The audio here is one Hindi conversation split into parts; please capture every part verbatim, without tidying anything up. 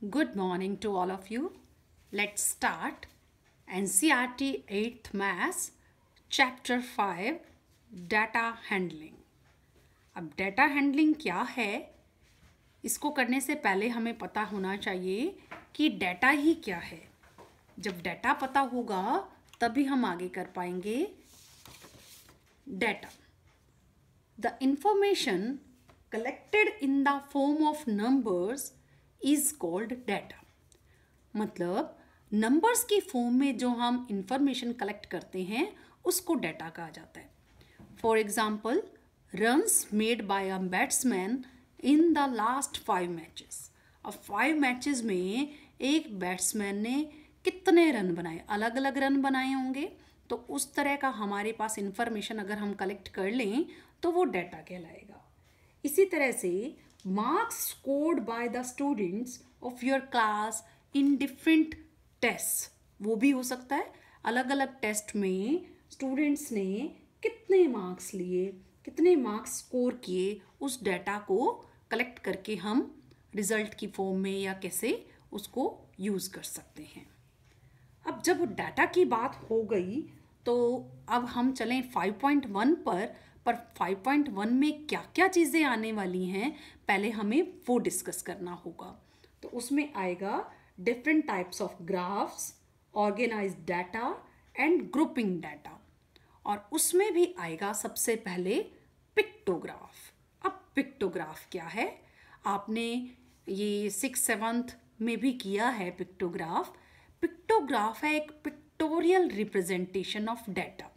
Good morning to all of you. Let's start N C E R T eighth Maths Chapter five Data Handling. अब डाटा हैंडलिंग क्या है, इसको करने से पहले हमें पता होना चाहिए कि डाटा ही क्या है. जब डाटा पता होगा तभी हम आगे कर पाएंगे. Data, the information collected in the form of numbers is called data. मतलब नंबर्स की फॉर्म में जो हम इंफॉर्मेशन कलेक्ट करते हैं उसको डाटा कहा जाता है. For example, runs made by a batsman in the last five matches. अब फाइव मैचेस में एक बैट्समैन ने कितने रन बनाए, अलग अलग रन बनाए होंगे, तो उस तरह का हमारे पास इंफॉर्मेशन अगर हम कलेक्ट कर लें तो वो डाटा कहलाएगा. इसी तरह से marks scored by the students of your class in different test, वो भी हो सकता है. अलग अलग टेस्ट में स्टूडेंट्स ने कितने मार्क्स लिए, कितने मार्क्स स्कोर किए, उस डाटा को कलेक्ट करके हम रिजल्ट की फॉर्म में या कैसे उसको यूज़ कर सकते हैं. अब जब डाटा की बात हो गई तो अब हम चलें फाइव पॉइंट वन पर. पर फाइव पॉइंट वन में क्या क्या चीज़ें आने वाली हैं पहले हमें वो डिस्कस करना होगा. तो उसमें आएगा different types of graphs, organised data and grouping data. और उसमें भी आएगा सबसे पहले पिक्टोग्राफ. अब पिक्टोग्राफ क्या है, आपने ये सिक्स सेवन्थ में भी किया है पिक्टोग्राफ. पिक्टोग्राफ है एक pictorial representation of data.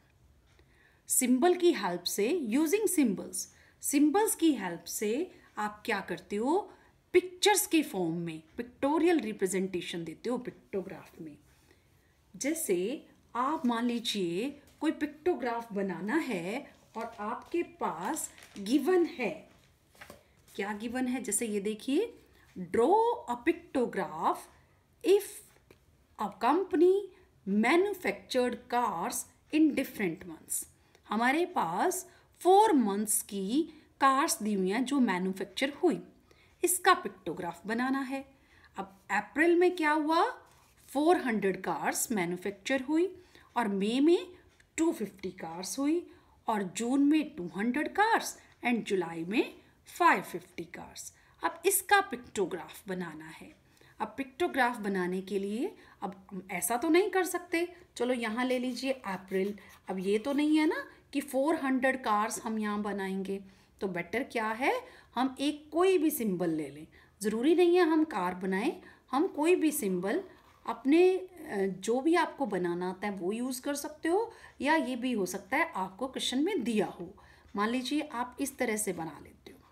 Symbol की हेल्प से, यूजिंग सिंबल्स, सिंबल्स की हेल्प से आप क्या करते हो, पिक्चर्स के फॉर्म में पिक्टोरियल रिप्रेजेंटेशन देते हो पिक्टोग्राफ में. जैसे आप मान लीजिए कोई पिक्टोग्राफ बनाना है और आपके पास गिवन है. क्या गिवन है, जैसे ये देखिए, draw a pictograph if a company manufactured cars in different months. हमारे पास फोर मंथ्स की कार्स दी हुई हैं जो मैन्युफैक्चर हुई, इसका पिक्टोग्राफ बनाना है. अब अप्रैल में क्या हुआ, फोर हंड्रेड कार्स मैन्युफैक्चर हुई, और मई में टू फिफ्टी कार्स हुई, और जून में two hundred cars and July में फाइव फिफ्टी कार्स. अब इसका पिक्टोग्राफ बनाना है. अब पिक्टोग्राफ बनाने के लिए अब ऐसा तो नहीं कर सकते, चलो यहाँ ले लीजिए अप्रैल. अब ये तो नहीं है ना कि फोर हंड्रेड कार्स हम यहाँ बनाएंगे, तो बेटर क्या है, हम एक कोई भी सिंबल ले लें. ज़रूरी नहीं है हम कार बनाएं, हम कोई भी सिंबल अपने जो भी आपको बनाना आता है वो यूज़ कर सकते हो, या ये भी हो सकता है आपको क्वेश्चन में दिया हो. मान लीजिए आप इस तरह से बना लेते हो.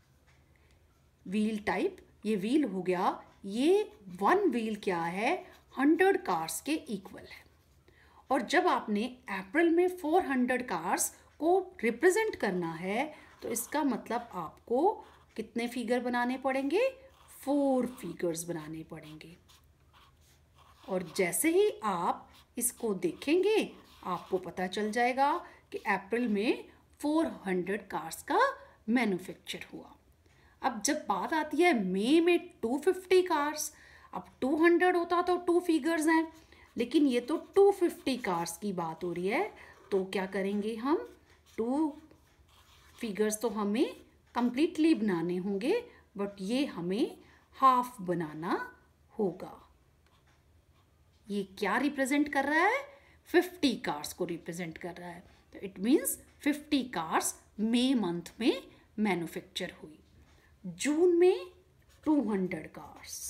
व्हील टाइप, ये व्हील हो गया. ये वन व्हील क्या है, हंड्रेड कार्स के इक्वल है. और जब आपने अप्रैल में फोर हंड्रेड कार्स को रिप्रेजेंट करना है तो इसका मतलब आपको कितने फिगर बनाने पड़ेंगे, फोर फिगर्स बनाने पड़ेंगे. और जैसे ही आप इसको देखेंगे आपको पता चल जाएगा कि अप्रैल में फोर हंड्रेड कार्स का मैन्युफैक्चर हुआ. अब जब बात आती है मई में टू फिफ्टी कार्स, अब टू हंड्रेड होता तो टू फिगर्स हैं, लेकिन ये तो टू फिफ्टी कार्स की बात हो रही है, तो क्या करेंगे हम, टू फिगर्स तो हमें कंप्लीटली बनाने होंगे, बट ये हमें हाफ बनाना होगा. ये क्या रिप्रेजेंट कर रहा है, फिफ्टी कार्स को रिप्रेजेंट कर रहा है. तो इट मीन्स फिफ्टी कार्स मई मंथ में मैन्युफैक्चर हुई. जून में टू हंड्रेड कार्स,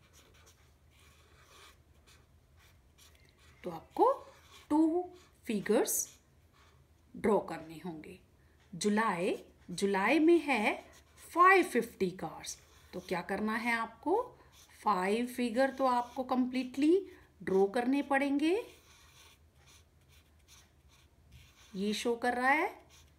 तो आपको टू फिगर्स ड्रॉ करने होंगे. जुलाई, जुलाई में है फाइव फिफ्टी कार्स, तो क्या करना है आपको, फाइव फिगर तो आपको कंप्लीटली ड्रॉ करने पड़ेंगे. ये शो कर रहा है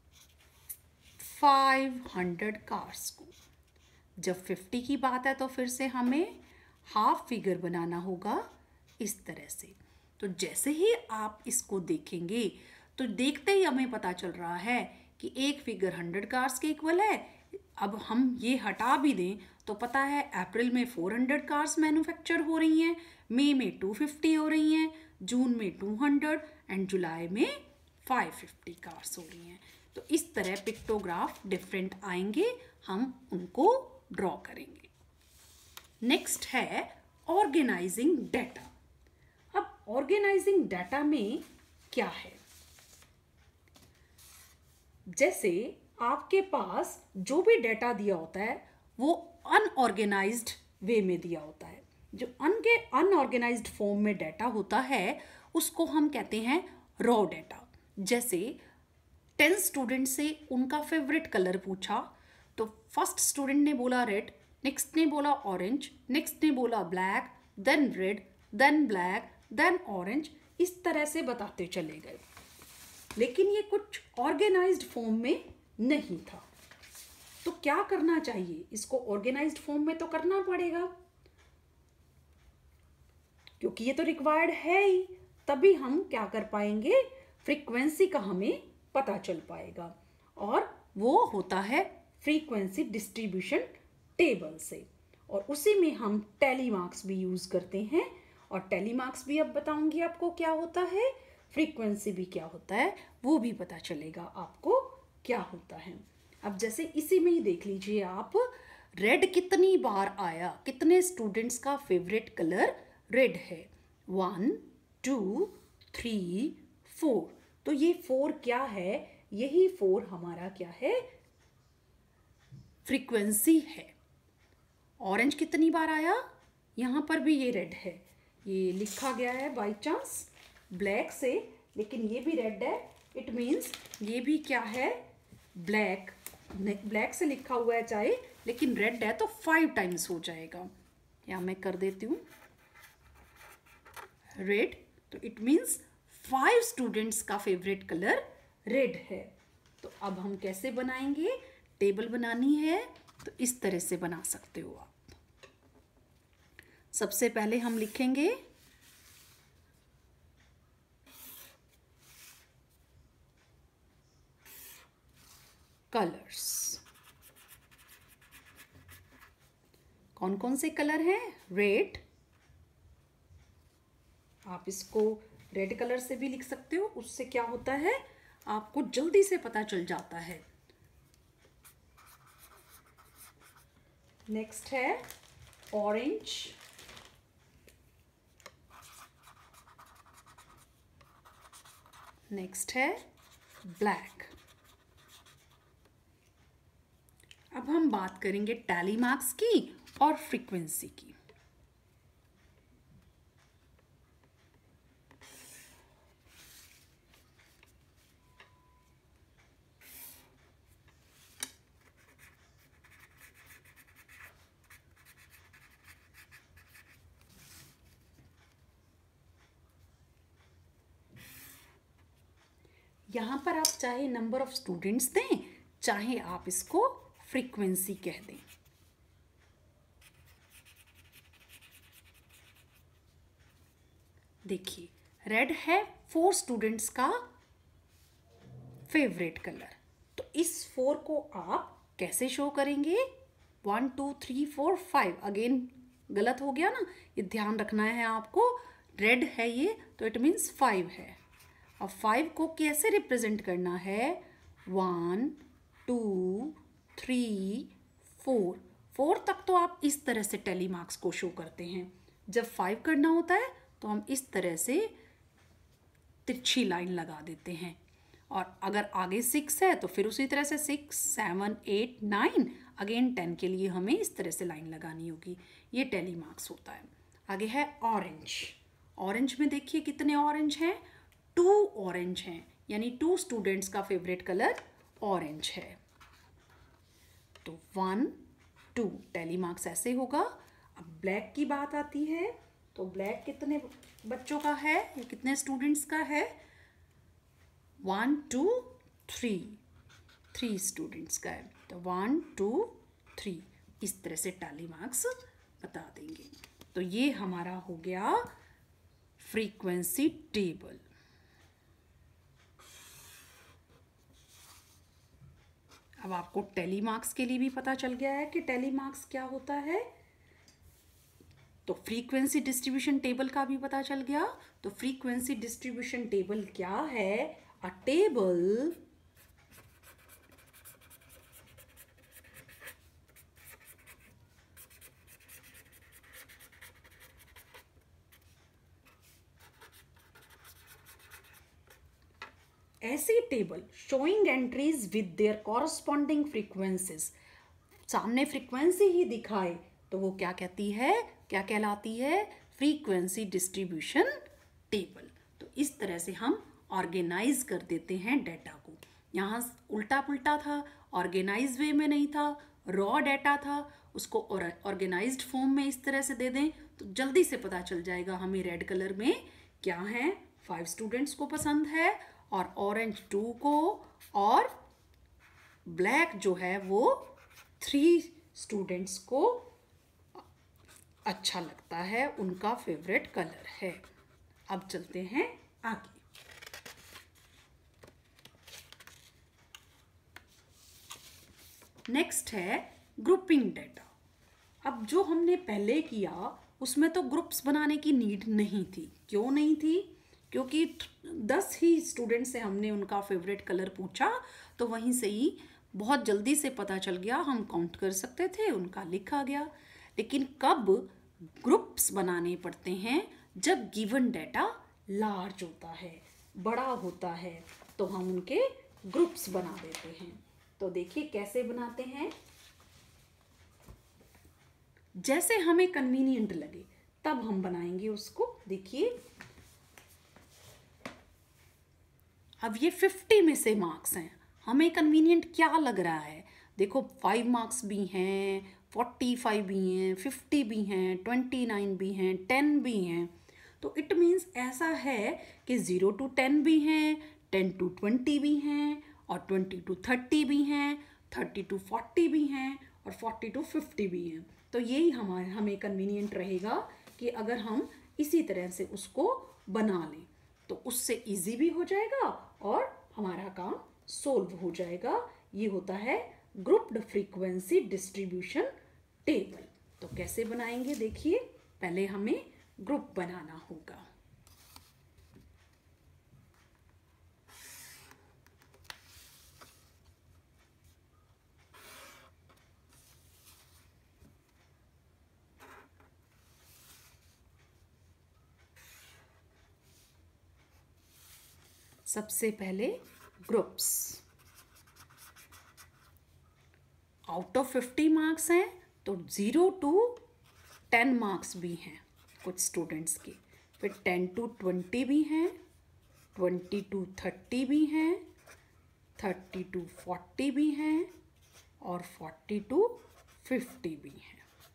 फाइव हंड्रेड कार्स को. जब फिफ्टी की बात है तो फिर से हमें हाफ फिगर बनाना होगा इस तरह से. तो जैसे ही आप इसको देखेंगे तो देखते ही हमें पता चल रहा है कि एक फिगर हंड्रेड कार्स के इक्वल है. अब हम ये हटा भी दें तो पता है अप्रैल में फोर हंड्रेड कार्स मैन्युफैक्चर हो रही हैं, मई में टू फिफ्टी हो रही हैं, जून में टू हंड्रेड एंड जुलाई में फाइव फिफ्टी कार्स हो रही हैं। तो इस तरह पिक्टोग्राफ डिफरेंट आएंगे, हम उनको ड्रॉ करेंगे। नेक्स्ट है ऑर्गेनाइजिंग डाटा। अब ऑर्गेनाइजिंग डाटा में क्या है, जैसे आपके पास जो भी डाटा दिया होता है वो अनऑर्गेनाइज्ड वे में दिया होता है। जो अनके अनऑर्गेनाइज्ड फॉर्म में डाटा होता है उसको हम कहते हैं रॉ डाटा। जैसे टेन स्टूडेंट से उनका फेवरेट कलर पूछा तो फर्स्ट स्टूडेंट ने बोला रेड, नेक्स्ट ने बोला ऑरेंज, नेक्स्ट ने बोला black, then red, then black, then orange, इस तरह से बताते चले गए। लेकिन ये कुछ ऑर्गेनाइज्ड फॉर्म में नहीं था। तो क्या करना चाहिए, इसको ऑर्गेनाइज्ड फॉर्म में तो करना पड़ेगा क्योंकि ये तो रिक्वायर्ड है ही, तभी हम क्या कर पाएंगे, फ्रीक्वेंसी का हमें पता चल पाएगा। और वो होता है फ्रीक्वेंसी डिस्ट्रीब्यूशन टेबल से, और उसी में हम टैली मार्क्स भी यूज करते हैं। और टैली मार्क्स भी अब बताऊंगी आपको क्या होता है, फ्रीक्वेंसी भी क्या होता है वो भी पता चलेगा आपको क्या होता है। अब जैसे इसी में ही देख लीजिए आप, रेड कितनी बार आया, कितने स्टूडेंट्स का फेवरेट कलर रेड है, वन टू थ्री फोर। तो ये फोर क्या है, यही फोर हमारा क्या है, फ्रीक्वेंसी है। ऑरेंज कितनी बार आया, यहाँ पर भी ये रेड है, ये लिखा गया है बाय चांस ब्लैक से, लेकिन ये भी रेड है, इट मीन्स ये भी क्या है, ब्लैक। ब्लैक से लिखा हुआ है चाहे, लेकिन रेड है तो फाइव टाइम्स हो जाएगा। या मैं कर देती हूँ रेड, तो इट मीन्स फाइव स्टूडेंट्स का फेवरेट कलर रेड है। तो अब हम कैसे बनाएंगे, टेबल बनानी है तो इस तरह से बना सकते हो आप। सबसे पहले हम लिखेंगे कलर्स। कौन कौन से कलर हैं, रेड, आप इसको रेड कलर से भी लिख सकते हो, उससे क्या होता है आपको जल्दी से पता चल जाता है। नेक्स्ट है ऑरेंज, नेक्स्ट है ब्लैक। अब हम बात करेंगे टैली मार्क्स की और फ्रीक्वेंसी की। यहाँ पर आप चाहे नंबर ऑफ स्टूडेंट्स दें, चाहे आप इसको फ्रीक्वेंसी कह दें। देखिए रेड है फोर स्टूडेंट्स का फेवरेट कलर, तो इस फोर को आप कैसे शो करेंगे, one two three four five, again गलत हो गया ना, ये ध्यान रखना है आपको। रेड है ये तो इट मीन्स फाइव है। अब फाइव को कैसे रिप्रेजेंट करना है, one two three four, four तक तो आप इस तरह से टैली मार्क्स को शो करते हैं। जब फाइव करना होता है तो हम इस तरह से तिरछी लाइन लगा देते हैं, और अगर आगे सिक्स है तो फिर उसी तरह से six seven eight nine, again ten के लिए हमें इस तरह से लाइन लगानी होगी। ये टैली मार्क्स होता है। आगे है ऑरेंज। ऑरेंज में देखिए कितने ऑरेंज हैं, टू ऑरेंज हैं, यानी टू स्टूडेंट्स का फेवरेट कलर ऑरेंज है। तो वन टू टैली मार्क्स ऐसे होगा। अब ब्लैक की बात आती है तो ब्लैक कितने बच्चों का है, या कितने स्टूडेंट्स का है, one two three, three students का है। तो वन टू थ्री, इस तरह से टैली मार्क्स बता देंगे। तो ये हमारा हो गया फ्रीक्वेंसी टेबल। अब आपको टैली मार्क्स के लिए भी पता चल गया है कि टैली मार्क्स क्या होता है। तो फ्रीक्वेंसी डिस्ट्रीब्यूशन टेबल का भी पता चल गया। तो फ्रीक्वेंसी डिस्ट्रीब्यूशन टेबल क्या है? अ टेबल ऐसी table showing entries with their corresponding frequencies, सामने फ्रीक्वेंसी ही दिखाए तो वो क्या कहती है, क्या कहलाती है? Frequency distribution table. तो इस तरह से हम ऑर्गेनाइज कर देते हैं डाटा को। यहाँ उल्टा पुल्टा था, ऑर्गेनाइज वे में नहीं था, रॉ डाटा था, उसको ऑर्गेनाइज्ड फॉर्म में इस तरह से दे दें तो जल्दी से पता चल जाएगा हमें रेड कलर में क्या है। फाइव स्टूडेंट्स को पसंद है और ऑरेंज टू को, और ब्लैक जो है वो थ्री स्टूडेंट्स को अच्छा लगता है, उनका फेवरेट कलर है। अब चलते हैं आगे। नेक्स्ट है ग्रुपिंग डाटा। अब जो हमने पहले किया उसमें तो ग्रुप्स बनाने की नीड नहीं थी। क्यों नहीं थी? क्योंकि दस ही स्टूडेंट से हमने उनका फेवरेट कलर पूछा तो वहीं से ही बहुत जल्दी से पता चल गया, हम काउंट कर सकते थे, उनका लिखा गया। लेकिन कब ग्रुप्स बनाने पड़ते हैं? जब गिवन डाटा लार्ज होता है, बड़ा होता है, तो हम उनके ग्रुप्स बना देते हैं। तो देखिए कैसे बनाते हैं। जैसे हमें कन्वीनियंट लगे तब हम बनाएंगे उसको। देखिए अब ये फिफ्टी में से मार्क्स हैं, हमें कन्वीनियंट क्या लग रहा है? देखो फाइव मार्क्स भी हैं, फोर्टी फाइव भी हैं, फिफ्टी भी हैं, ट्वेंटी नाइन भी हैं, टेन भी हैं। तो इट मीन्स ऐसा है कि ज़ीरो टू टेन भी हैं, टेन टू ट्वेंटी भी हैं, और ट्वेंटी टू थर्टी भी हैं, थर्टी टू फोर्टी भी हैं, और फोर्टी टू फिफ्टी भी हैं। तो यही हमारे हमें कन्वीनियंट रहेगा कि अगर हम इसी तरह से उसको बना लें तो उससे इजी भी हो जाएगा और हमारा काम सोल्व हो जाएगा। ये होता है ग्रुप्ड फ्रीक्वेंसी डिस्ट्रीब्यूशन टेबल। तो कैसे बनाएंगे देखिए। पहले हमें ग्रुप बनाना होगा। सबसे पहले groups. Out of fifty marks हैं तो ज़ीरो टू टेन मार्क्स भी हैं कुछ स्टूडेंट्स के, फिर टेन टू ट्वेंटी भी हैं, ट्वेंटी टू थर्टी भी हैं, थर्टी टू फोर्टी भी हैं, और फोर्टी टू फिफ्टी भी हैं।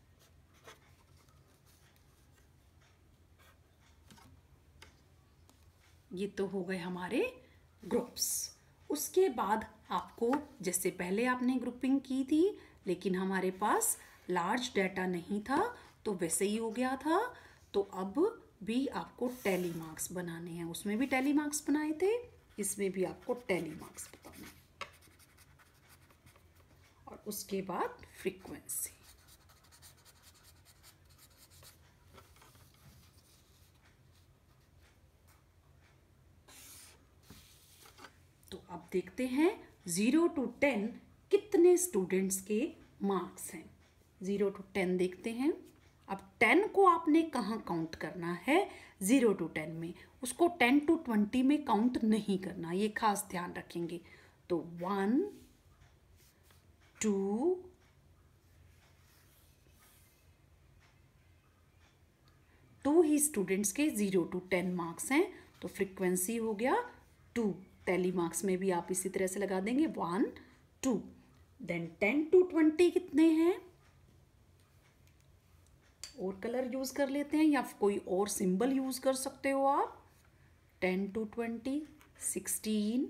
ये तो हो गए हमारे ग्रुप्स। उसके बाद आपको, जैसे पहले आपने ग्रुपिंग की थी लेकिन हमारे पास लार्ज डाटा नहीं था तो वैसे ही हो गया था, तो अब भी आपको टैली मार्क्स बनाने हैं। उसमें भी टैली मार्क्स बनाए थे, इसमें भी आपको टैली मार्क्स बताने हैं। और उसके बाद फ्रीक्वेंसी। तो अब देखते हैं ज़ीरो टू टेन कितने स्टूडेंट्स के मार्क्स हैं। ज़ीरो टू टेन देखते हैं। अब टेन को आपने कहाँ काउंट करना है? ज़ीरो टू टेन में। उसको टेन टू ट्वेंटी में काउंट नहीं करना, ये खास ध्यान रखेंगे। तो वन टू टू ही स्टूडेंट्स के ज़ीरो टू टेन मार्क्स हैं, तो फ्रीक्वेंसी हो गया टू। टैली मार्क्स में भी आप इसी तरह से लगा देंगे, one two. Then ten to twenty कितने हैं? और कलर यूज कर लेते हैं या कोई और सिंबल यूज कर सकते हो आप। Ten to twenty, sixteen,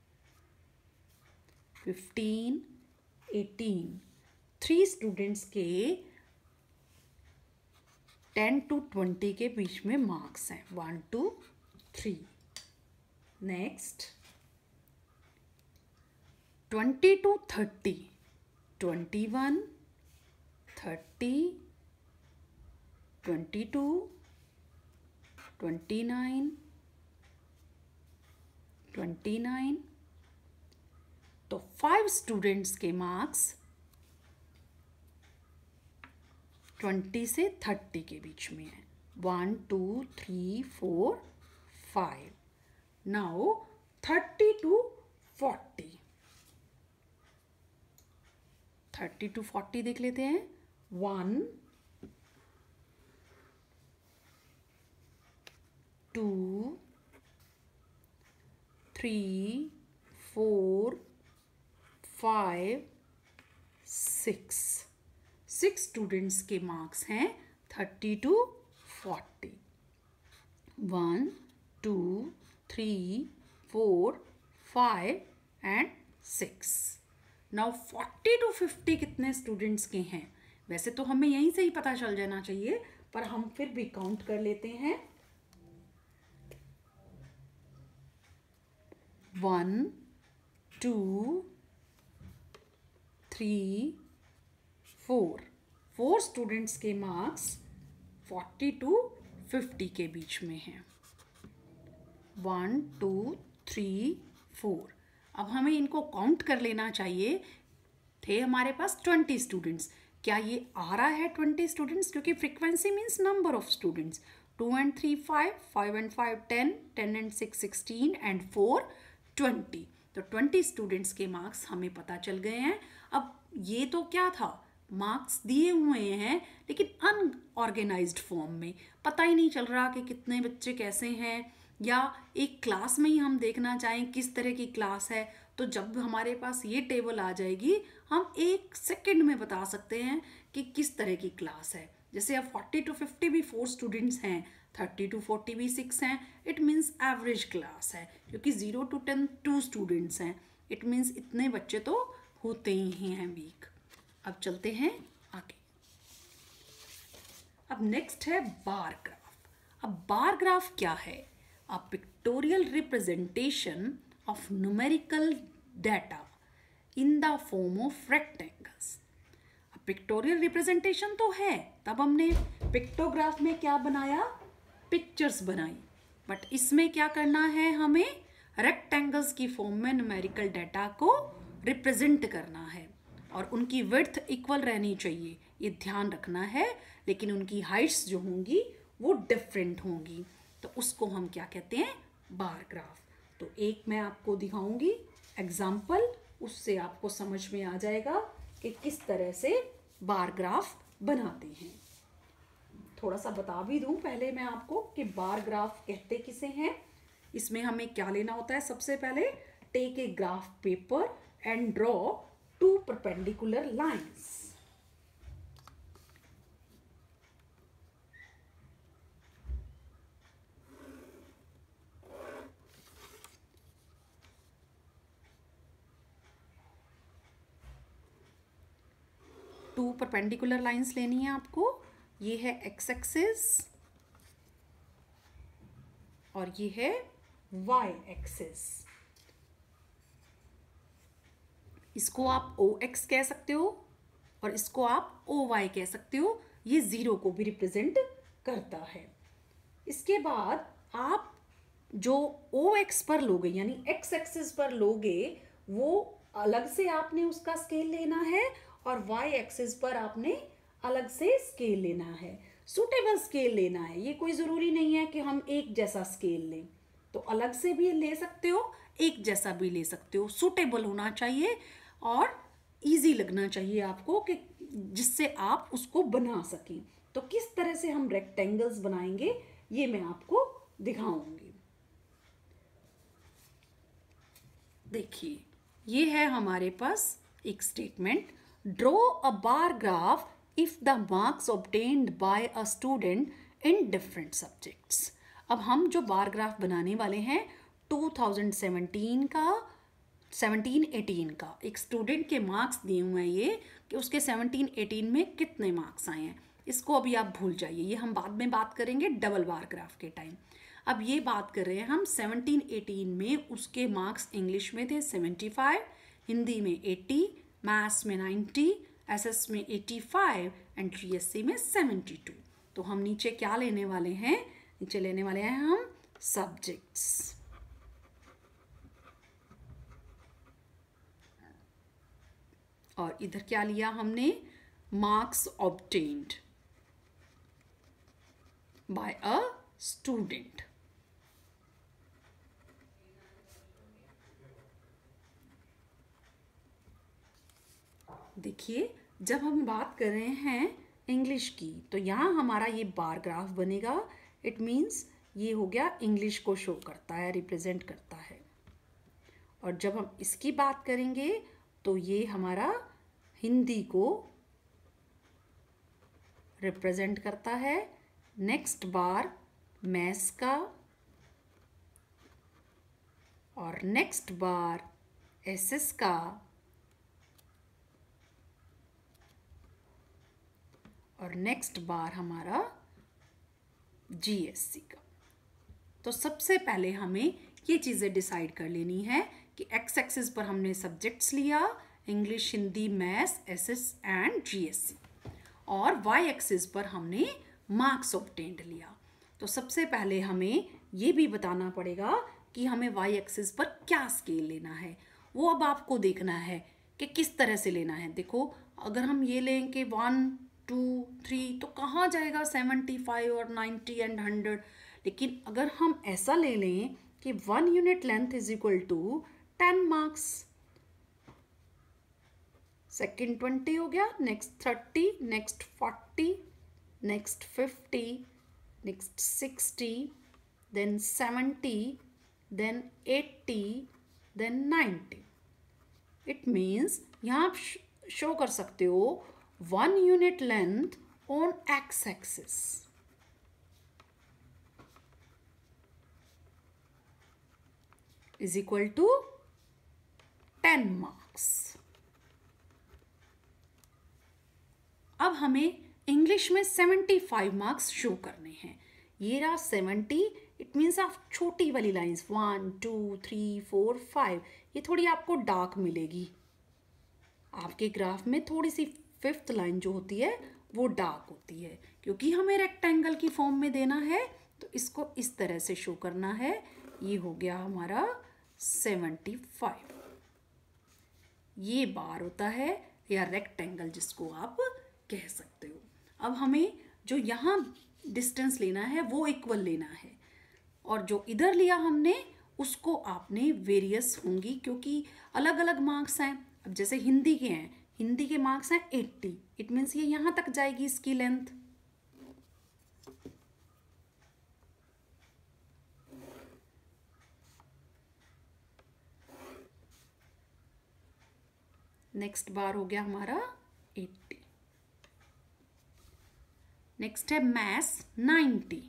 fifteen, eighteen. Three students के टेन टू ट्वेंटी के बीच में मार्क्स हैं, one two three. Next twenty to thirty, twenty one, thirty, twenty two, twenty nine, twenty nine. तो फाइव स्टूडेंट्स के मार्क्स ट्वेंटी से थर्टी के बीच में है। One, two, three, four, five. Now thirty to forty, thirty to forty देख लेते हैं। One, two, three, four, five, six. Six students के मार्क्स हैं thirty to forty. One, two, three, four, five and six. Now forty to fifty कितने स्टूडेंट्स के हैं? वैसे तो हमें यहीं से ही पता चल जाना चाहिए, पर हम फिर भी काउंट कर लेते हैं। One, two, three, four. Four students के मार्क्स फोर्टी टू फिफ्टी के बीच में हैं। One, two, three, four. अब हमें इनको काउंट कर लेना चाहिए। थे हमारे पास ट्वेंटी स्टूडेंट्स। क्या ये आ रहा है ट्वेंटी स्टूडेंट्स? क्योंकि frequency means number of students. Two and three five, five and five ten, ten and six sixteen and four twenty. तो ट्वेंटी स्टूडेंट्स के मार्क्स हमें पता चल गए हैं। अब ये तो क्या था, मार्क्स दिए हुए हैं लेकिन अनऑर्गेनाइज्ड फॉर्म में। पता ही नहीं चल रहा कि कितने बच्चे कैसे हैं, या एक क्लास में ही हम देखना चाहें किस तरह की क्लास है, तो जब हमारे पास ये टेबल आ जाएगी हम एक सेकंड में बता सकते हैं कि किस तरह की क्लास है। जैसे अब फोर्टी टू फिफ्टी भी फोर स्टूडेंट्स हैं, थर्टी टू फोर्टी भी सिक्स हैं, इट मीन्स एवरेज क्लास है। क्योंकि zero to ten two students हैं, इट मीन्स इतने बच्चे तो होते ही हैं वीक। अब चलते हैं आगे। अब नेक्स्ट है बार ग्राफ। अब बार ग्राफ क्या है? A pictorial representation of numerical data in the form of rectangles. Pictorial representation तो है, तब हमने पिक्टोग्राफ में क्या बनाया, पिक्चर्स बनाई। बट इसमें क्या करना है, हमें रेक्टेंगल्स की फॉर्म में न्यूमेरिकल डाटा को रिप्रेजेंट करना है, और उनकी विड्थ इक्वल रहनी चाहिए, ये ध्यान रखना है। लेकिन उनकी हाइट्स जो होंगी वो डिफरेंट होंगी। तो उसको हम क्या कहते हैं, बार ग्राफ। तो एक मैं आपको दिखाऊंगी एग्जाम्पल, उससे आपको समझ में आ जाएगा कि किस तरह से बार ग्राफ बनाते हैं। थोड़ा सा बता भी दूं पहले मैं आपको कि बार ग्राफ कहते किसे हैं। इसमें हमें क्या लेना होता है, सबसे पहले take a graph paper and draw two perpendicular lines. Two perpendicular lines लेनी है आपको। ये है एक्स एक्सिस और ये है वाई एक्सिस। इसको आप ओ एक्स कह सकते हो और इसको आप ओ वाई कह सकते हो। ये जीरो को भी रिप्रेजेंट करता है। इसके बाद आप जो ओ एक्स पर लोगे यानी एक्स एक्सिस पर लोगे, वो अलग से आपने उसका स्केल लेना है, और वाई एक्सिस पर आपने अलग से स्केल लेना है। सूटेबल स्केल लेना है। ये कोई ज़रूरी नहीं है कि हम एक जैसा स्केल लें, तो अलग से भी ले सकते हो, एक जैसा भी ले सकते हो। सूटेबल होना चाहिए और इजी लगना चाहिए आपको, कि जिससे आप उसको बना सकें। तो किस तरह से हम रेक्टेंगल्स बनाएंगे ये मैं आपको दिखाऊंगी। देखिए, ये है हमारे पास एक statement, draw a bar graph if the marks obtained by a student in different subjects. अब हम जो बार ग्राफ बनाने वाले हैं टू थाउजेंड सेवेंटीन का, सेवनटीन एटीन का, एक स्टूडेंट के मार्क्स दिए हुए हैं ये कि उसके सेवनटीन एटीन में कितने मार्क्स आए हैं। इसको अभी आप भूल जाइए, ये हम बाद में बात करेंगे डबल बार ग्राफ के टाइम। अब ये बात कर रहे हैं हम सेवनटीन एटीन में उसके मार्क्स इंग्लिश में थे सेवेंटी फाइव, हिंदी में अस्सी, मैथ्स में नब्बे, एसएस में पचासी एंड जीएससी में बहत्तर। तो हम नीचे क्या लेने वाले हैं? नीचे लेने वाले हैं हम सब्जेक्ट्स। और इधर क्या लिया हमने? Marks obtained by a student. देखिए, जब हम बात कर रहे हैं इंग्लिश की, तो यहाँ हमारा ये बार ग्राफ बनेगा। इट मीन्स ये हो गया इंग्लिश को शो करता है, रिप्रेजेंट करता है। और जब हम इसकी बात करेंगे तो ये हमारा हिंदी को रिप्रेजेंट करता है। नेक्स्ट बार मैथ्स का, और नेक्स्ट बार एसएस का, और नेक्स्ट बार हमारा जीएससी का। तो सबसे पहले हमें ये चीज़ें डिसाइड कर लेनी है कि एक्स एक्सिस पर हमने सब्जेक्ट्स लिया, English, Hindi, maths, SS and GSC, और वाई एक्सिस पर हमने मार्क्स ऑब्टेन्ड लिया। तो सबसे पहले हमें ये भी बताना पड़ेगा कि हमें वाई एक्सिस पर क्या स्केल लेना है। वो अब आपको देखना है कि किस तरह से लेना है। देखो, अगर हम ये लें कि वन टू थ्री, तो कहाँ जाएगा सेवेंटी फाइव और नाइन्टी एंड हंड्रेड। लेकिन अगर हम ऐसा ले लें कि one unit length is equal to ten marks, second twenty हो गया, next thirty, next forty, next fifty, next sixty, then seventy, then eighty, then ninety. It means यहाँ आप शो कर सकते हो one unit length on x axis is equal to ten marks. अब हमें इंग्लिश में सेवेंटी फाइव मार्क्स शो करने हैं। ये रहा सेवेंटी। इट मीन्स आप छोटी वाली lines one two three four five, ये थोड़ी आपको डार्क मिलेगी। आपके ग्राफ में थोड़ी सी फिफ्थ लाइन जो होती है वो डार्क होती है, क्योंकि हमें रेक्टेंगल की फॉर्म में देना है। तो इसको इस तरह से शो करना है। ये हो गया हमारा सेवेंटी फाइव। ये बार होता है या रेक्टेंगल जिसको आप कह सकते हो। अब हमें जो यहाँ डिस्टेंस लेना है वो इक्वल लेना है, और जो इधर लिया हमने उसको आपने वेरियस होंगी, क्योंकि अलग अलग मार्क्स हैं। अब जैसे हिंदी के हैं, हिंदी के मार्क्स हैं अस्सी, इट मीन्स ये यहाँ तक जाएगी इसकी लेंथ। नेक्स्ट बार हो गया हमारा अस्सी। नेक्स्ट है मैथ्स नाइन्टी।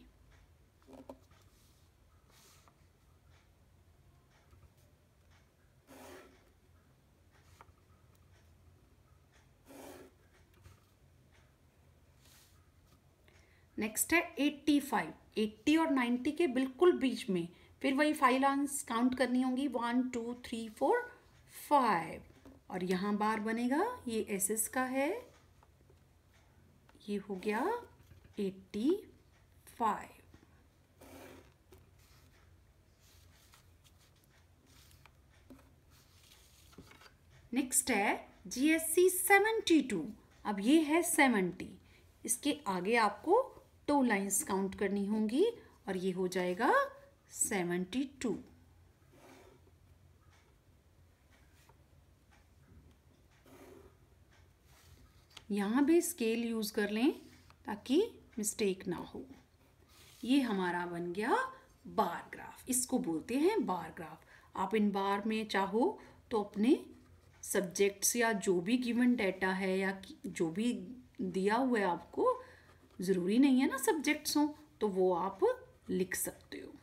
नेक्स्ट है एट्टी फाइव। एट्टी और नाइन्टी के बिल्कुल बीच में, फिर वही फाइव लाइन्स काउंट करनी होंगी, one two three four five, और यहाँ बार बनेगा। ये एस एस का है, ये हो गया एट्टी फाइव। नेक्स्ट है जीएससी सेवेंटी टू। अब ये है सेवेंटी, इसके आगे आपको टू लाइंस काउंट करनी होंगी, और ये हो जाएगा सेवेंटी टू। यहाँ भी स्केल यूज़ कर लें ताकि मिस्टेक ना हो। ये हमारा बन गया बार ग्राफ, इसको बोलते हैं बार ग्राफ। आप इन बार में चाहो तो अपने सब्जेक्ट्स या जो भी गिवन डेटा है या जो भी दिया हुआ है आपको, ज़रूरी नहीं है ना सब्जेक्ट्स हों, तो वो आप लिख सकते हो।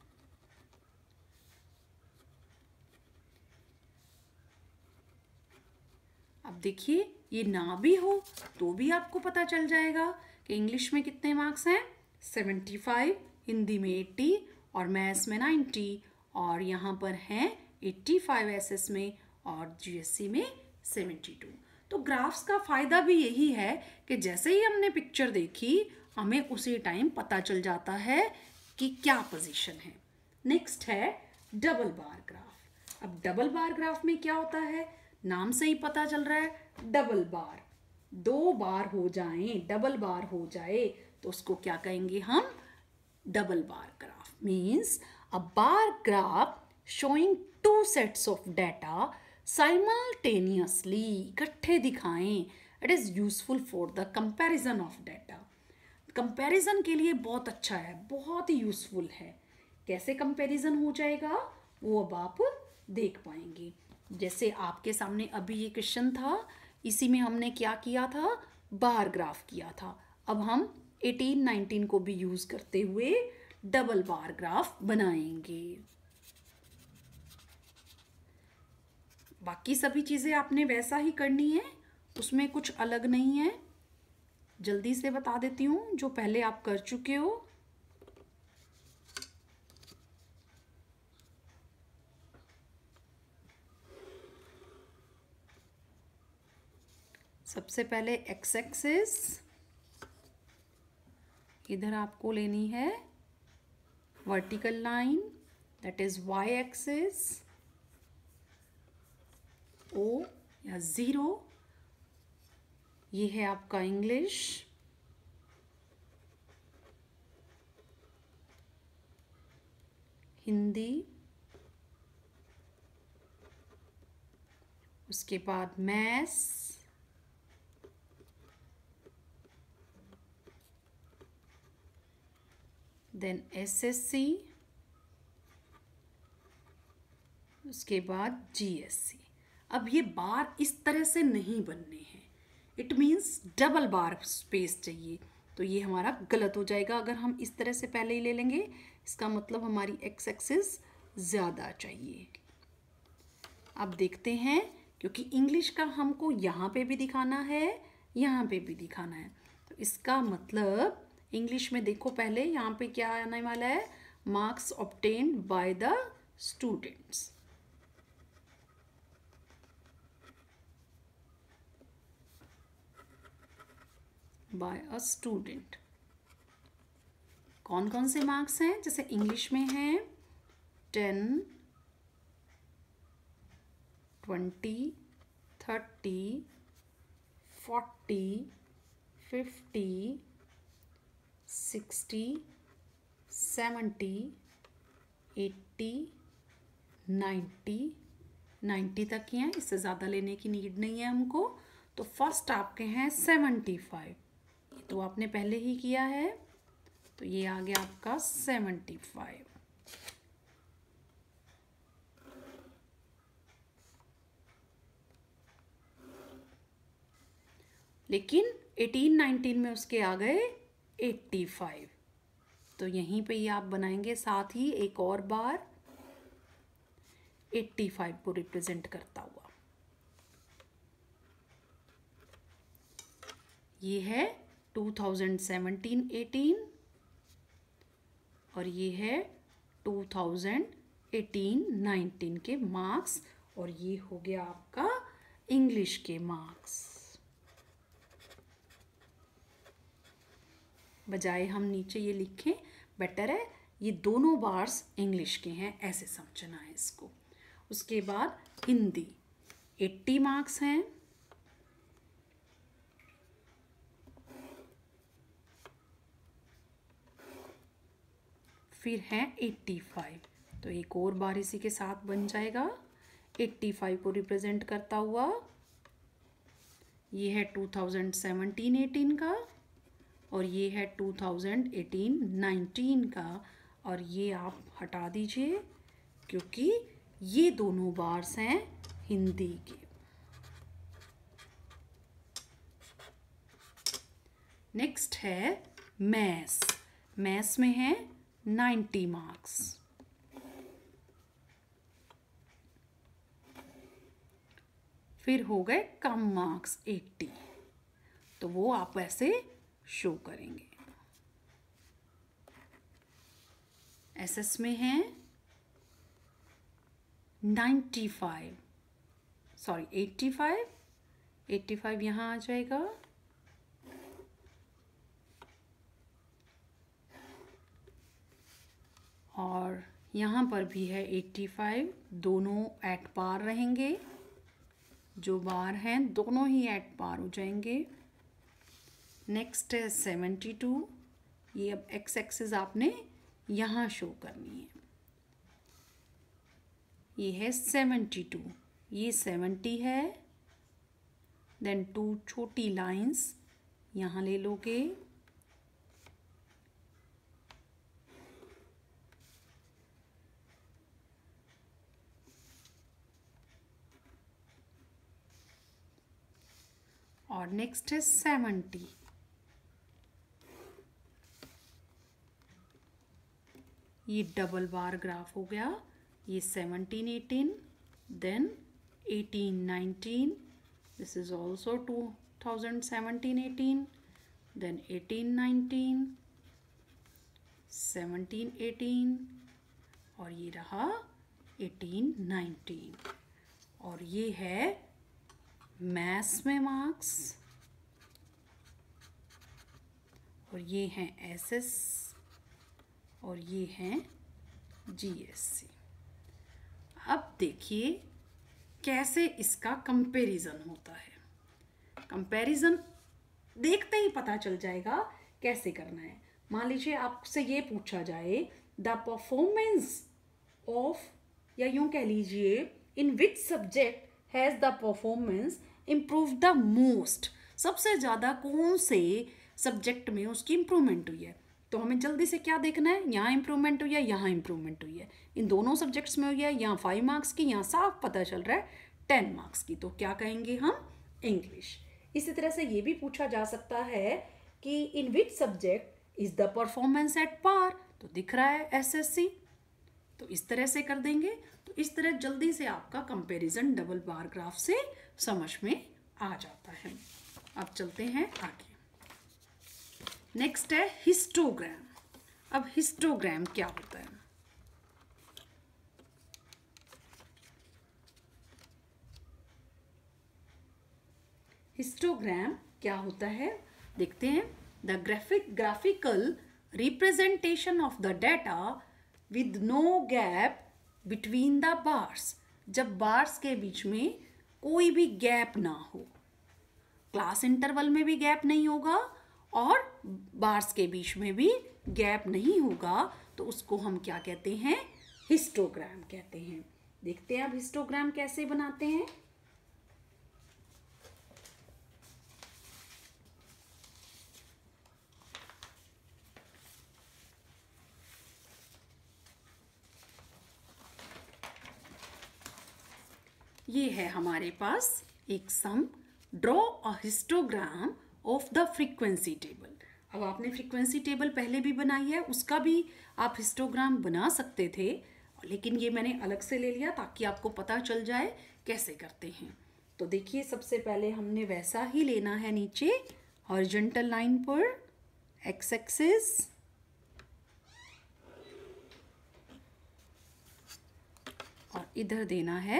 अब देखिए, ये ना भी हो तो भी आपको पता चल जाएगा कि इंग्लिश में कितने मार्क्स हैं, सेवेंटी फाइव, हिंदी में एट्टी और मैथ्स में नाइन्टी, और यहाँ पर हैं एट्टी फाइव एसएस में और जीएससी में सेवेंटी टू। तो ग्राफ्स का फ़ायदा भी यही है कि जैसे ही हमने पिक्चर देखी हमें उसी टाइम पता चल जाता है कि क्या पोजीशन है। नेक्स्ट है डबल बार ग्राफ। अब डबल बार ग्राफ में क्या होता है, नाम से ही पता चल रहा है डबल बार, दो बार हो जाएं, डबल बार हो जाए तो उसको क्या कहेंगे हम, double bar graph. Means a bar graph showing two sets of data simultaneously, इकट्ठे दिखाएं। It is useful for the comparison of data. Comparison के लिए बहुत अच्छा है, बहुत ही यूजफुल है। कैसे कंपैरिजन हो जाएगा वो अब आप देख पाएंगे। जैसे आपके सामने अभी ये क्वेश्चन था, इसी में हमने क्या किया था, बार ग्राफ किया था। अब हम एटीन नाइनटीन को भी यूज़ करते हुए डबल बार ग्राफ बनाएंगे। बाकी सभी चीज़ें आपने वैसा ही करनी है, उसमें कुछ अलग नहीं है। जल्दी से बता देती हूँ जो पहले आप कर चुके हो। सबसे पहले एक्स एक्सिस इधर आपको लेनी है vertical line, that is y axis, O या ज़ीरो, ये है आपका इंग्लिश, हिंदी, उसके बाद मैथ्स, देन एसएससी, उसके बाद जीएससी। अब ये बार इस तरह से नहीं बनने हैं, it means double bar space चाहिए, तो ये हमारा गलत हो जाएगा अगर हम इस तरह से पहले ही ले लेंगे। इसका मतलब हमारी एक्स एक्सिस ज़्यादा चाहिए। अब देखते हैं, क्योंकि इंग्लिश का हमको यहाँ पे भी दिखाना है, यहाँ पे भी दिखाना है, तो इसका मतलब इंग्लिश में देखो पहले यहाँ पे क्या आने वाला है, marks obtained by the students. By a student कौन कौन से मार्क्स हैं, जैसे इंग्लिश में हैं ten, twenty, thirty, forty, fifty, sixty, seventy, eighty, ninety, ninety तक ही हैं, इससे ज़्यादा लेने की नीड नहीं है हमको। तो फर्स्ट आपके हैं सेवेंटी फाइव, ये तो आपने पहले ही किया है, तो ये आ गया आपका सेवेंटी फाइव। लेकिन एटीन नाइनटीन में उसके आ गए एट्टी फाइव, तो यहीं पे ही आप बनाएंगे साथ ही एक और बार एट्टी फाइव को रिप्रेजेंट करता हुआ। ये है टू थाउजेंड सेवेंटीन एटीन और ये है टू थाउजेंड एटीन नाइनटीन के मार्क्स, और ये हो गया आपका इंग्लिश के मार्क्स। बजाय हम नीचे ये लिखें बेटर है, ये दोनों बार्स इंग्लिश के हैं, ऐसे समझना है इसको। उसके बाद हिंदी एट्टी मार्क्स हैं, फिर हैं एट्टी फाइव, तो एक और बार इसी के साथ बन जाएगा एट्टी फाइव को रिप्रेजेंट करता हुआ। ये है टू थाउजेंड सेवेंटीन एटीन का और ये है टू थाउजेंड एटीन नाइनटीन का, और ये आप हटा दीजिए क्योंकि ये दोनों बार्स हैं हिंदी के। नेक्स्ट है मैथ्स। मैथ्स में है नाइन्टी मार्क्स। फिर हो गए कम मार्क्स एट्टी, तो वो आप ऐसे शो करेंगे। एसएस में है ninety five, sorry eighty five, eighty five यहाँ आ जाएगा, और यहाँ पर भी है एट्टी फाइव, दोनों एट पार रहेंगे, जो बार हैं दोनों ही एट पार हो जाएंगे। नेक्स्ट है सेवेंटी टू, ये अब एक्स एक्सिस आपने यहाँ शो करनी है, ये है सेवेंटी टू, ये सेवेंटी है, देन टू छोटी लाइंस यहाँ ले लोगे, और नेक्स्ट है सेवेंटी, ये डबल बार ग्राफ हो गया, ये seventeen eighteen, then eighteen nineteen, this is also two thousand seventeen eighteen, then eighteen nineteen, seventeen eighteen, और ये रहा एटीन नाइनटीन, और ये है मैथ्स में मार्क्स, और ये हैं एसएस, और ये हैं जीएससी। अब देखिए कैसे इसका कंपैरिजन होता है। कंपैरिजन देखते ही पता चल जाएगा कैसे करना है। मान लीजिए आपसे ये पूछा जाए द परफॉर्मेंस ऑफ, या यूं कह लीजिए in which subject has the performance improve the most, सबसे ज़्यादा कौन से सब्जेक्ट में उसकी इम्प्रूवमेंट हुई है। तो हमें जल्दी से क्या देखना है, यहाँ इम्प्रूवमेंट हुई है, यहाँ इम्प्रूवमेंट हुई है, इन दोनों सब्जेक्ट्स में हुई है, यहाँ फाइव मार्क्स की, यहाँ साफ पता चल रहा है टेन मार्क्स की, तो क्या कहेंगे हम, इंग्लिश। इसी तरह से ये भी पूछा जा सकता है कि in which subject is the performance at par, तो दिख रहा है एसएससी, तो इस तरह से कर देंगे। तो इस तरह जल्दी से आपका कंपैरिजन डबल बार ग्राफ से समझ में आ जाता है। अब चलते हैं आगे। नेक्स्ट है हिस्टोग्राम। अब हिस्टोग्राम क्या होता है, हिस्टोग्राम क्या होता है देखते हैं। The graphic graphical representation of the data with no gap between the bars, जब बार्स के बीच में कोई भी गैप ना हो, क्लास इंटरवल में भी गैप नहीं होगा और बार्स के बीच में भी गैप नहीं होगा, तो उसको हम क्या कहते हैं, हिस्टोग्राम कहते हैं। देखते हैं अब हिस्टोग्राम कैसे बनाते हैं। ये है हमारे पास एक sum, draw a histogram of the frequency table. अब आपने फ्रीक्वेंसी टेबल पहले भी बनाई है, उसका भी आप हिस्टोग्राम बना सकते थे, लेकिन ये मैंने अलग से ले लिया ताकि आपको पता चल जाए कैसे करते हैं। तो देखिए सबसे पहले हमने वैसा ही लेना है, नीचे हॉरिजॉन्टल लाइन पर एक्स एक्सिस, और इधर देना है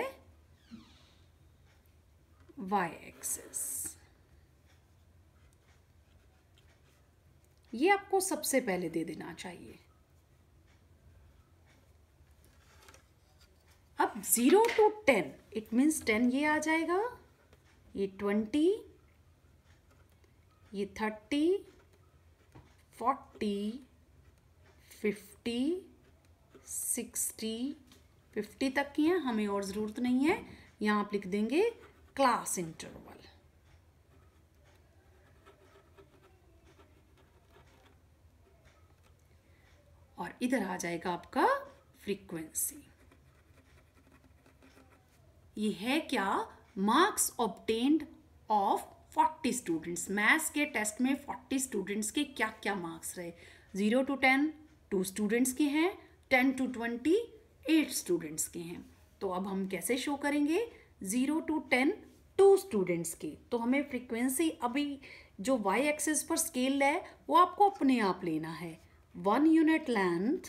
वाई एक्सिस। ये आपको सबसे पहले दे देना चाहिए। अब zero to ten, it means ten ये आ जाएगा, ये ट्वेंटी, ये thirty, forty, fifty, sixty, fifty तक की है, हमें और ज़रूरत नहीं है। यहाँ आप लिख देंगे क्लास इंटरवल, और इधर आ जाएगा आपका फ्रीक्वेंसी। ये है क्या, marks obtained of forty students. Maths के टेस्ट में फोर्टी स्टूडेंट्स के क्या क्या मार्क्स रहे, zero to ten two students के हैं, ten to twenty eight students के हैं। तो अब हम कैसे शो करेंगे, zero to ten two students के, तो हमें फ्रीक्वेंसी अभी जो वाई एक्सिस पर स्केल है वो आपको अपने आप लेना है, one unit length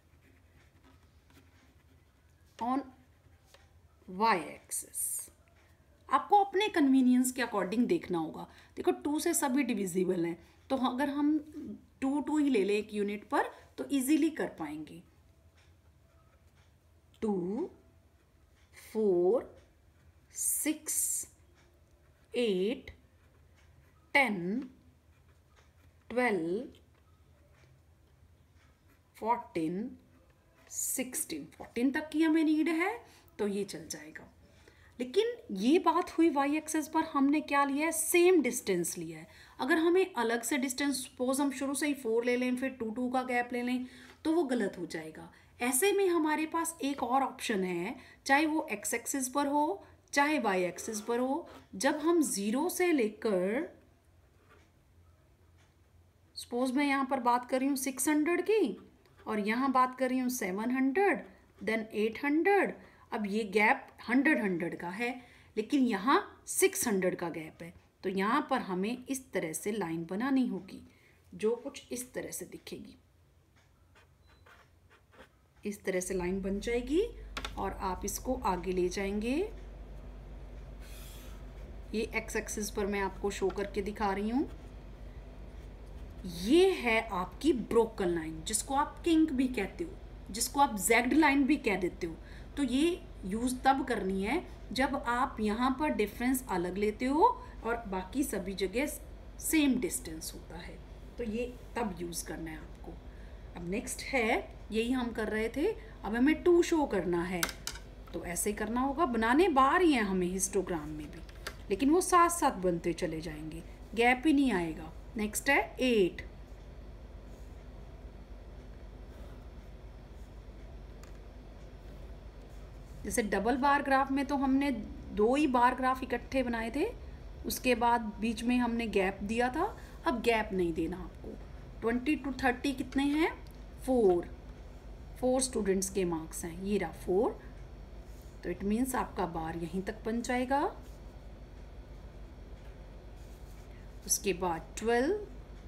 on y axis. आपको अपने कन्वीनियंस के अकॉर्डिंग देखना होगा। देखो टू से सभी डिविजिबल हैं, तो अगर हम टू टू ही ले लें एक यूनिट पर तो इजीली कर पाएंगे। Two, four, six, eight, ten, twelve, fourteen, sixteen, fourteen तक की हमें नीड है तो ये चल जाएगा। लेकिन ये बात हुई वाई एक्सेस पर हमने क्या लिया है, सेम डिस्टेंस लिया है। अगर हमें अलग से डिस्टेंस, सपोज हम शुरू से ही फोर ले लें फिर टू टू का गैप ले लें तो वो गलत हो जाएगा। ऐसे में हमारे पास एक और ऑप्शन है, चाहे वो एक्स एक्सिस पर हो चाहे वाई एक्सिस पर हो। जब हम ज़ीरो से लेकर, सपोज मैं यहाँ पर बात कर रही हूँ सिक्स हंड्रेड की और यहाँ बात कर रही हूँ seven hundred, then eight hundred. अब ये गैप हंड्रेड हंड्रेड का है, लेकिन यहाँ सिक्स हंड्रेड का गैप है, तो यहाँ पर हमें इस तरह से लाइन बनानी होगी जो कुछ इस तरह से दिखेगी। इस तरह से लाइन बन जाएगी और आप इसको आगे ले जाएंगे। ये एक्स एक्सिस पर मैं आपको शो करके दिखा रही हूँ। ये है आपकी ब्रोकन लाइन, जिसको आप किंक भी कहते हो, जिसको आप जेग्ड लाइन भी कह देते हो। तो ये यूज़ तब करनी है जब आप यहाँ पर डिफरेंस अलग लेते हो और बाकी सभी जगह सेम डिस्टेंस होता है, तो ये तब यूज़ करना है आपको। अब नेक्स्ट है, यही हम कर रहे थे, अब हमें टू शो करना है तो ऐसे करना होगा। बनाने बार ही हैं हमें हिस्टोग्राम में भी, लेकिन वो साथ साथ बनते चले जाएंगे, गैप ही नहीं आएगा। नेक्स्ट है एट, जैसे डबल बार ग्राफ में तो हमने दो ही बार ग्राफ इकट्ठे बनाए थे, उसके बाद बीच में हमने गैप दिया था। अब गैप नहीं देना आपको। ट्वेंटी टू थर्टी कितने हैं, फोर, फोर स्टूडेंट्स के मार्क्स हैं, ये रहा फोर, तो इट मीन्स आपका बार यहीं तक बन जाएगा। उसके बाद ट्वेल्व,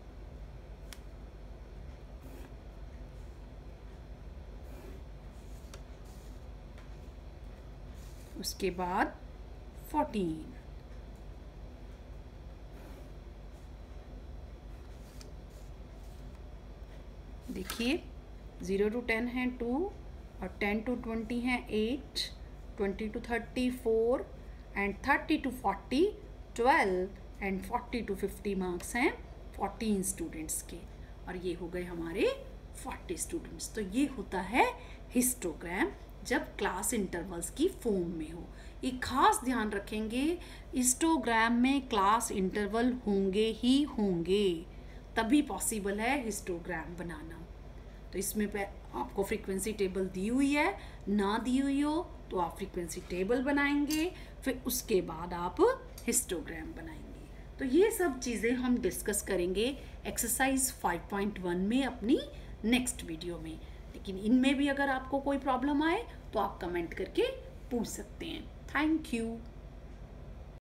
उसके बाद फोर्टीन, देखिए ज़ीरो टू टेन है टू और टेन टू ट्वेंटी है eight, twenty to thirty four and thirty to forty twelve and forty to fifty marks हैं फोर्टीन स्टूडेंट्स के, और ये हो गए हमारे फोर्टी स्टूडेंट्स। तो ये होता है हिस्टोग्राम जब क्लास इंटरवल्स की फॉर्म में हो। एक खास ध्यान रखेंगे, हिस्टोग्राम में क्लास इंटरवल होंगे ही होंगे, तभी पॉसिबल है हिस्टोग्राम बनाना। तो इसमें पे आपको फ्रीक्वेंसी टेबल दी हुई है, ना दी हुई हो तो आप फ्रीक्वेंसी टेबल बनाएंगे, फिर उसके बाद आप हिस्टोग्राम बनाएंगे। तो ये सब चीज़ें हम डिस्कस करेंगे एक्सरसाइज फाइव पॉइंट वन में अपनी नेक्स्ट वीडियो में। लेकिन इनमें भी अगर आपको कोई प्रॉब्लम आए तो आप कमेंट करके पूछ सकते हैं। Thank you.